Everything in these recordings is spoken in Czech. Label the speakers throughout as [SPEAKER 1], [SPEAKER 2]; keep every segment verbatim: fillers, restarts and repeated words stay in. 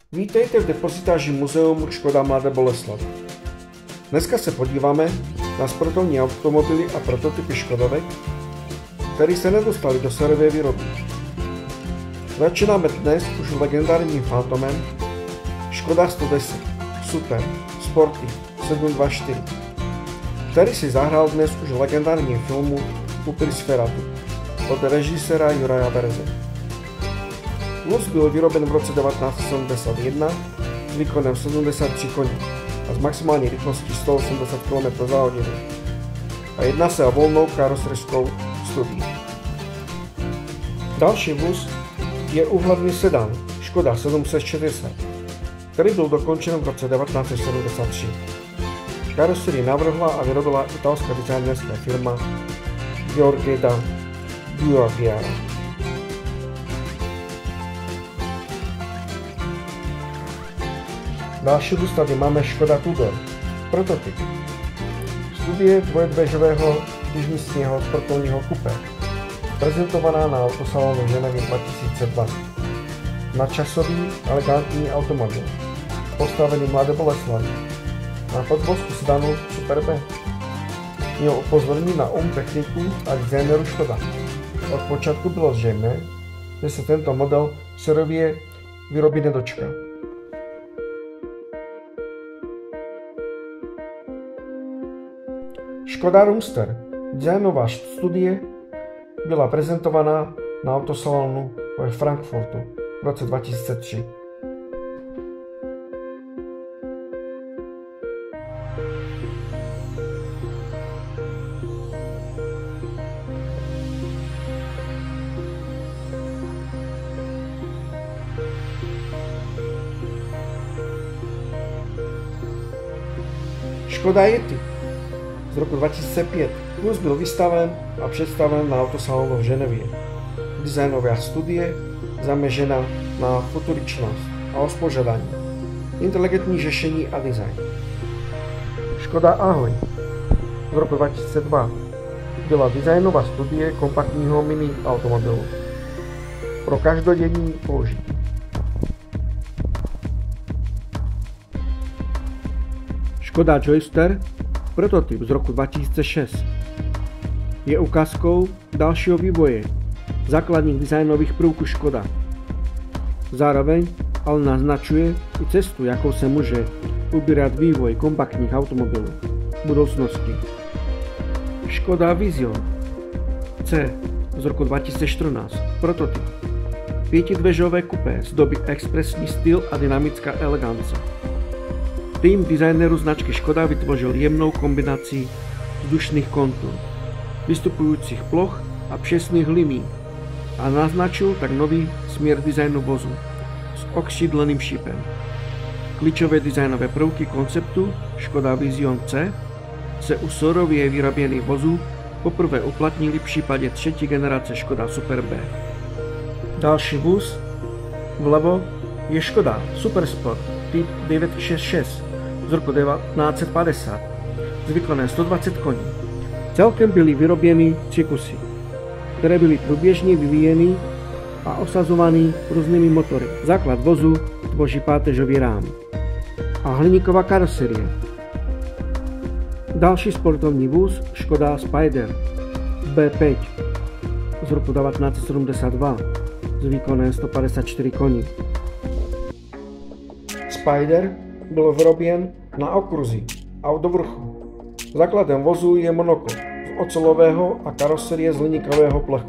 [SPEAKER 1] Vítejte v depozitáži Muzeum Škoda Mladé Boleslavi. Dneska se podíváme na sportovní automobily a prototypy Škodovek, které se nedostaly do sériové výroby. Začínáme dnes už legendárním Phantomem Škoda sto deset Super Sporty sedm dva čtyři, který si zahrál dnes už v legendárním filmu Upry Sferatu od režiséra Juraja Bereze. Vůz byl vyroben v roce devatenáct set sedmdesát jedna s výkonem sedmdesát tři koní a s maximální rychlostí sto osmdesát kilometrů za hodinu a jedná se o volnou karoserskou studii. Další vůz je úhlavný sedan Škoda sedm set šedesát, který byl dokončen v roce devatenáct set sedmdesát tři. Karoserii navrhla a vyrobila italská designerská firma Giorgio Giugiaro. Další vůz tady máme Škoda Tudor, prototyp. Studie dvojedvežového čtyřmístného sportovního kupé, prezentovaná na autosalonu v Ženevě dva tisíce dva. Nadčasový, elegantní automobil, postavený v Mladé Boleslavi, na podvozku sedanu Super B. Měl upozornění na um techniku a designeru Škoda. Od počátku bylo zřejmé, že se tento model sérově výroby nedočká. Škoda Roomster, designová studie, byla prezentovaná na autosalonu ve Frankfurtu v roce dva tisíce tři. Škoda Yeti z roku dva tisíce pět. Vůz byl vystaven a představen na autosalonu v Ženevě. Designová studie zaměřená na futuričnost a uspořádání, inteligentní řešení a design. Škoda Ahoj z roku dva tisíce dva byla designová studie kompaktního mini automobilu pro každodenní použití. Škoda Joyster, prototyp z roku dva tisíce šest, je ukázkou dalšího vývoje základních designových prvků Škoda. Zároveň ale naznačuje i cestu, jakou se může ubírat vývoj kompaktních automobilů v budoucnosti. Škoda Vision C z roku dva tisíce čtrnáct, prototyp. Pětidvežové kupé z doby expresní styl a dynamická elegance. Tým designerů značky Škoda vytvořil jemnou kombinaci vzdušných kontur, vystupujících ploch a přesných linií a naznačil tak nový směr designu vozu s okřídleným šípem. Klíčové designové prvky konceptu Škoda Vision C se u sérově vyráběných vozů poprvé uplatnili v případě třetí generace Škoda Super B. Další vůz vlevo je Škoda Supersport typ devět set šedesát šest z roku devatenáct set padesát s výkonem sto dvacet koní. Celkem byly vyroběny tři kusy, které byly průběžně vyvíjeny a osazovány různými motory. Základ vozu tvoří páteřový rám a hliníková karoserie. Další sportovní vůz Škoda Spider B pět z roku devatenáct set sedmdesát dva s výkonem sto padesát čtyři koní. Spider byl vyroben na okruzi a do vrchu. Základem vozu je monokol z ocelového a karoserie z hliníkového plechu.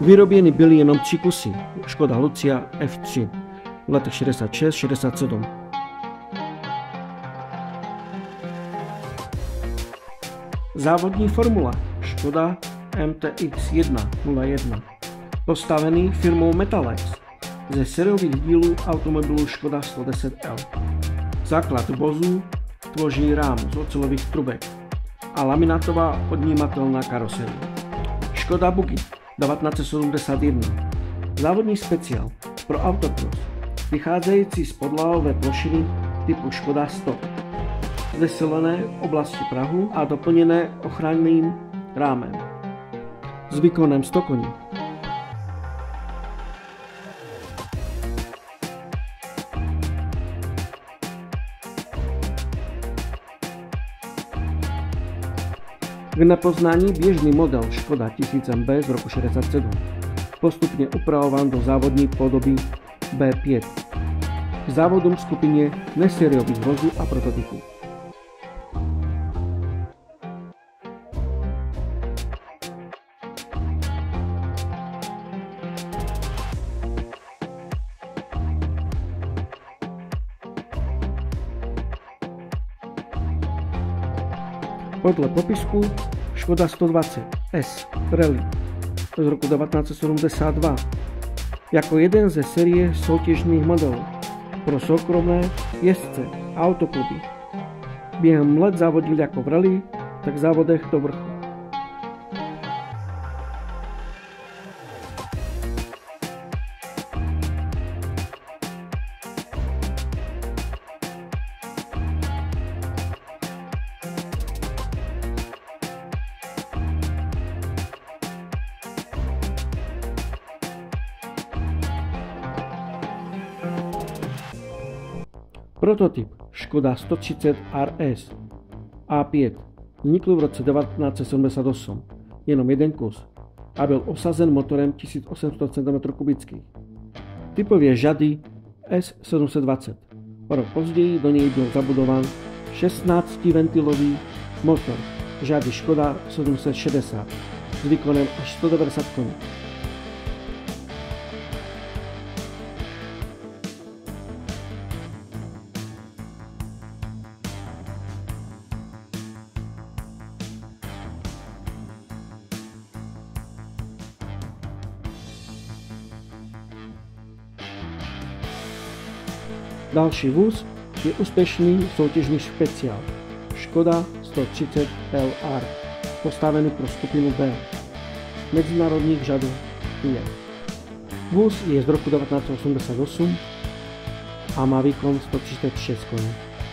[SPEAKER 1] Vyroběny byly jenom tři kusy Škoda Lucia F tři v letech šedesát šest šedesát sedm. Závodní formula Škoda M T X jedna nula jedna, postavený firmou Metalex ze sériových dílů automobilu Škoda sto deset L. Základ vozu tvoří rám z ocelových trubek a laminátová odnímatelná karoserie. Škoda Buggy devatenáct sedmdesát jedna, závodní speciál pro autocross, vycházející z podlahové plošiny typu Škoda sto, zesilené v oblasti prahu a doplněné ochranným rámem s výkonem sto koní. K nepoznání běžný model Škoda tisíc M B z roku šedesát sedm, postupně upravován do závodní podoby B pět, k závodům v skupině nesériových vozů a prototypů. Podle popisku Škoda sto dvacet S Rally z roku devatenáct sedmdesát dva jako jeden ze série soutěžních modelů pro soukromé jezdce a autokluby. Během let závodil jak v rally, tak v závodech do vrchu. Prototyp Škoda sto třicet R S A pět vznikl v roce devatenáct sedmdesát osm, jenom jeden kus, a byl osazen motorem tisíc osm set centimetrů kubických. Typově řady S sedm set dvacet. O rok později do něj byl zabudován šestnáctiventilový motor řady Škoda sedm set šedesát s výkonem až sto devadesát koní. Další vůz je úspěšný soutěžní speciál Škoda sto třicet L R, postavený pro skupinu B mezinárodních řadů pět. Vůz je z roku devatenáct osmdesát osm a má výkon sto třicet šest koní.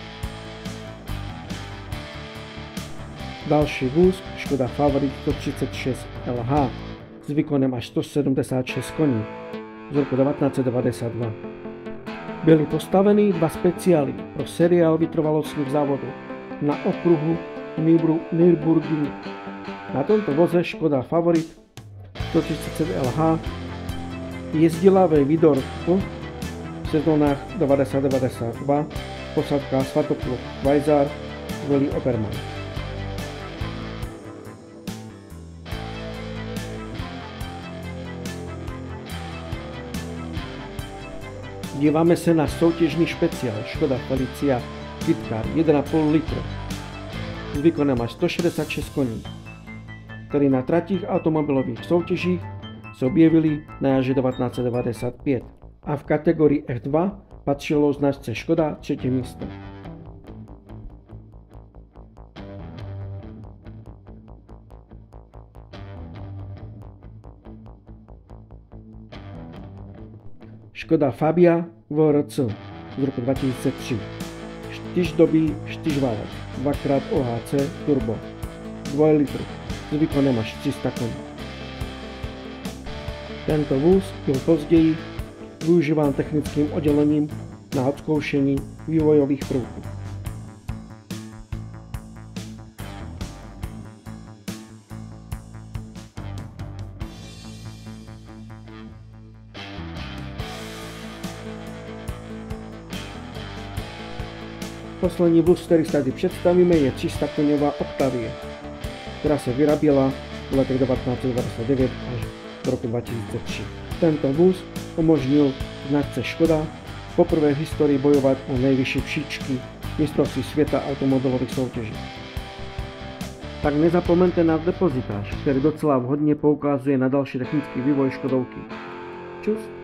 [SPEAKER 1] Další vůz Škoda Favorit sto třicet šest L H s výkonem až sto sedmdesát šest koní z roku devatenáct devadesát dva. Byly postaveny dva speciály pro seriál vytrvalostních závodů na okruhu Nürburgringu. Na tomto voze Škoda Favorit sto třicet L H jezdila ve Vídorku v sezónách devadesát devadesát dva posádka Svatopluk Vajzar Willy Oberman. Díváme se na soutěžní speciál Škoda Felicia Fitcar jedna celá pět litru s výkonem až sto šedesát šest koní, který na tratích automobilových soutěžích se objevili na jaře devatenáct devadesát pět a v kategorii F dva patřilo značce Škoda třetí místo. Škoda Fabia V R C z roku dva tisíce tři, čtyřdobý čtyřválec, dvakrát O H C turbo, dva litry s výkonem až tři sta koní. Tento vůz byl později využíván technickým oddělením na odzkoušení vývojových prvků. Poslední vůz, který tady představíme, je tři sta koňová Octavia, která se vyráběla v letech devatenáct devadesát devět až z roku dva tisíce tři. Tento vůz umožnil značce Škoda poprvé v historii bojovat o nejvyšší příčky mistrovství světa automobilových soutěží. Tak nezapomeňte na depozitář, který docela vhodně poukazuje na další technický vývoj Škodovky. Čus!